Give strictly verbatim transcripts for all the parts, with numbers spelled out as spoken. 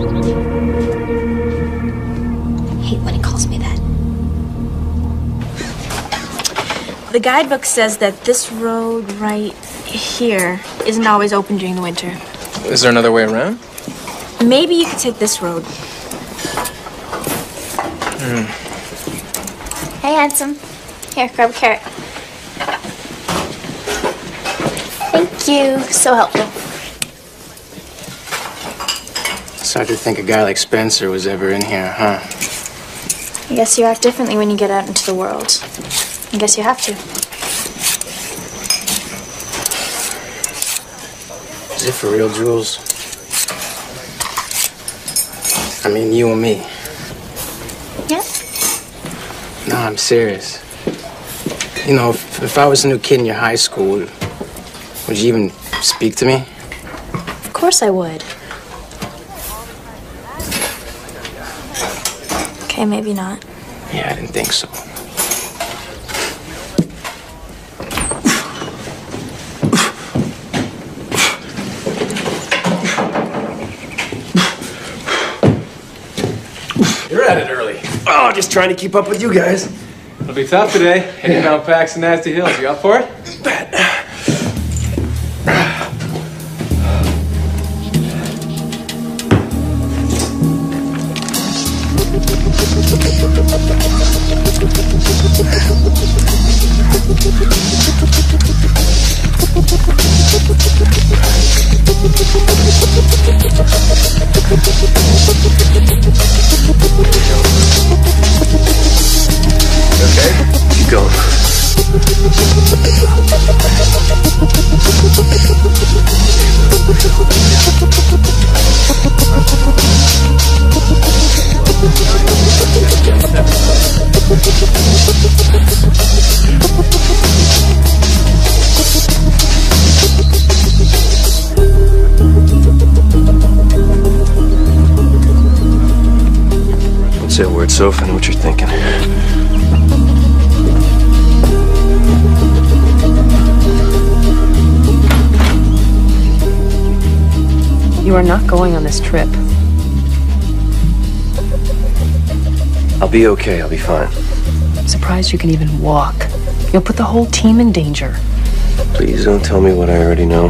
Hate when he calls me that. The guidebook says that this road right here isn't always open during the winter. Is there another way around? Maybe you could take this road. Mm. Hey, handsome. Here, grab a carrot. Thank you. So helpful. It's hard to think a guy like Spencer was ever in here, huh? I guess you act differently when you get out into the world. I guess you have to. Is it for real, Jules? I mean, you and me. Yeah? No, I'm serious. You know, if, if I was a new kid in your high school, would, would you even speak to me? Of course I would. Okay, maybe not. Yeah, I didn't think so. You're at it early. Oh, just trying to keep up with you guys. It'll be tough today. Heading down Paxton Nasty Hills. You up for it? Bet. Okay, keep going. Don't say a word, Soph. I know what you're thinking. You are not going on this trip. I'll be okay. I'll be fine. I'm surprised you can even walk. You'll put the whole team in danger. Please don't tell me what I already know.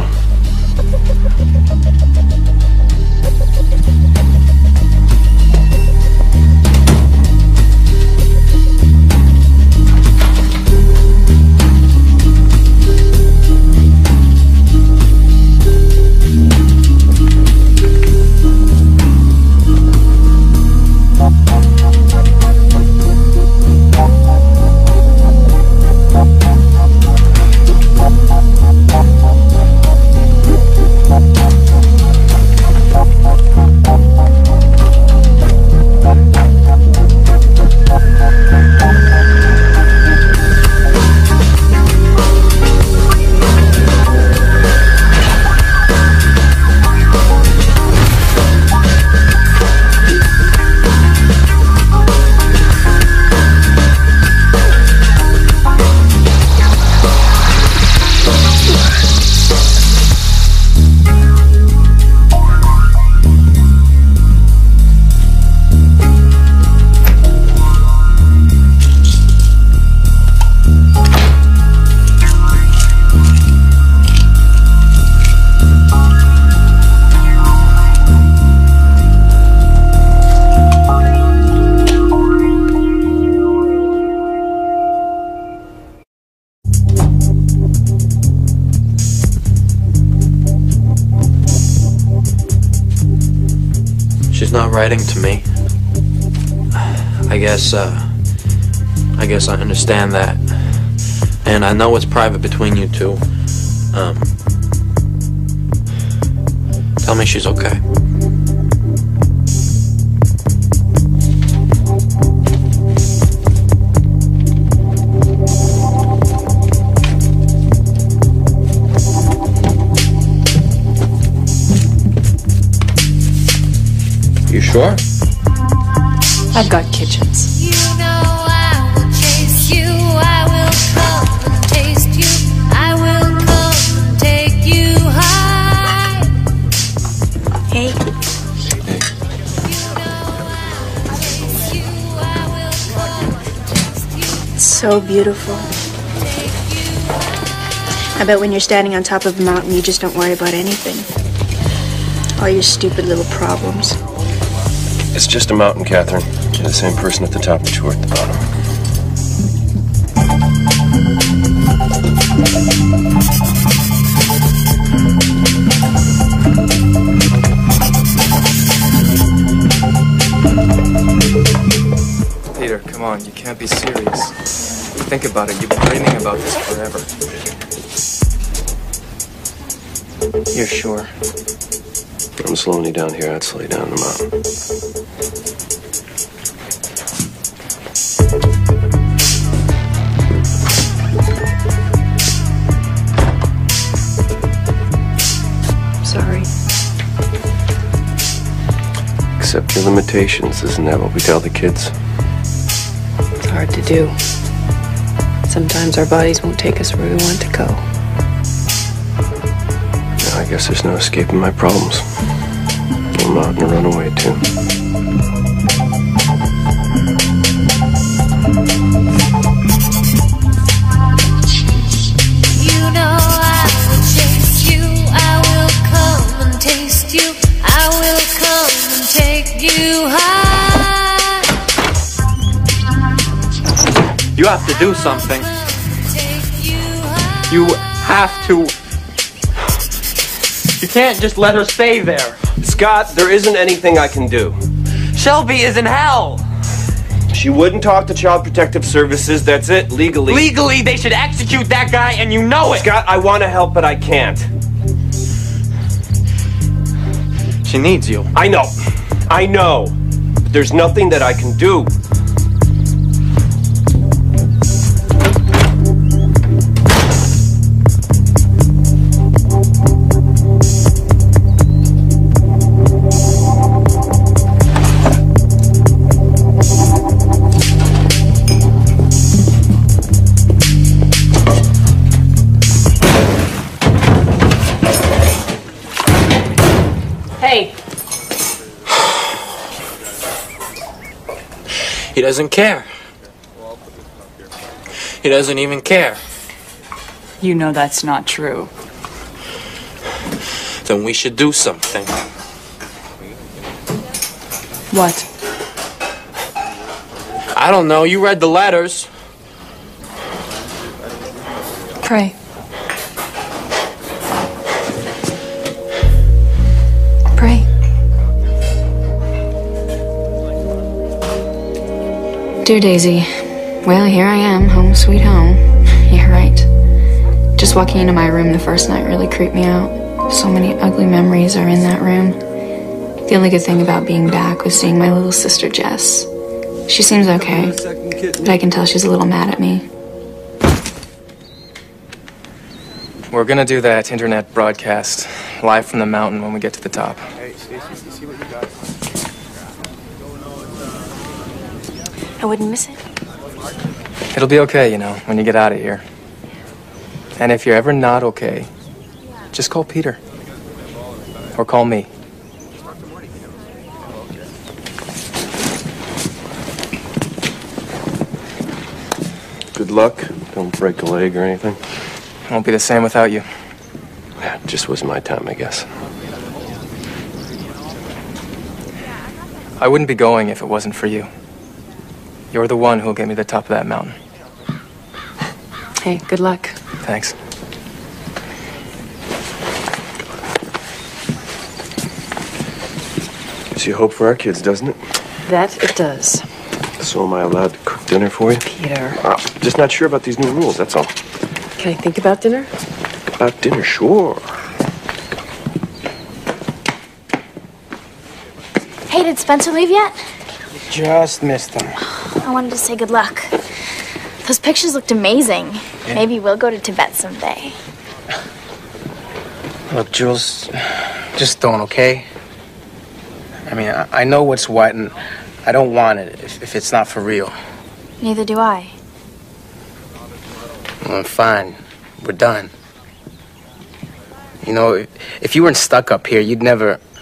She's not writing to me. I guess, uh, I guess I understand that. And I know it's private between you two. Um, tell me she's okay. You sure? I've got kitchens. You know I will chase you, I will come and taste you, I will come and take you high. Hey. Hey. So beautiful. I bet when you're standing on top of a mountain, you just don't worry about anything. All your stupid little problems. It's just a mountain, Catherine. You're the same person at the top that you were at the bottom. Peter, come on, you can't be serious. Think about it, you've been dreaming about this forever. You're sure? I'm slowing you down here. I'd slow you down in the mountain. Sorry. Accept your limitations. Isn't that what we tell the kids? It's hard to do. Sometimes our bodies won't take us where we want to go. I guess there's no escaping my problems. I'm out and run away too. You know I will chase you. I will come and taste you. I will come and take you high. You have to do something. Take you high. You have to. You can't just let her stay there. Scott, there isn't anything I can do. Shelby is in hell. She wouldn't talk to Child Protective Services. That's it, legally. Legally, they should execute that guy, and you know it. Scott, I want to help, but I can't. She needs you. I know. I know. But there's nothing that I can do. Hey. He doesn't care. He doesn't even care. You know that's not true. Then we should do something. What? I don't know. You read the letters. Pray. Pray. Dear Daisy, well, here I am, home sweet home. You're right. Just walking into my room the first night really creeped me out. So many ugly memories are in that room. The only good thing about being back was seeing my little sister Jess. She seems okay, but I can tell she's a little mad at me. We're gonna do that internet broadcast live from the mountain when we get to the top. I wouldn't miss it. It'll be okay, you know, when you get out of here. And if you're ever not okay, just call Peter. Or call me. Good luck. Don't break a leg or anything. Won't be the same without you. Yeah, it just wasn't my time, I guess. I wouldn't be going if it wasn't for you. You're the one who'll get me to the top of that mountain. Hey, good luck. Thanks. Gives you hope for our kids, doesn't it? That it does. So am I allowed to cook dinner for you? Peter. Uh, just not sure about these new rules, that's all. Can I think about dinner? About dinner, sure. Hey, did Spencer leave yet? Just missed them. I wanted to say good luck. Those pictures looked amazing. Yeah. Maybe we'll go to Tibet someday. Look, Jules, just don't, okay? I mean, I, I know what's what, and I don't want it if, if it's not for real. Neither do I. Well, fine. We're done. You know, if, if you weren't stuck up here, you'd never...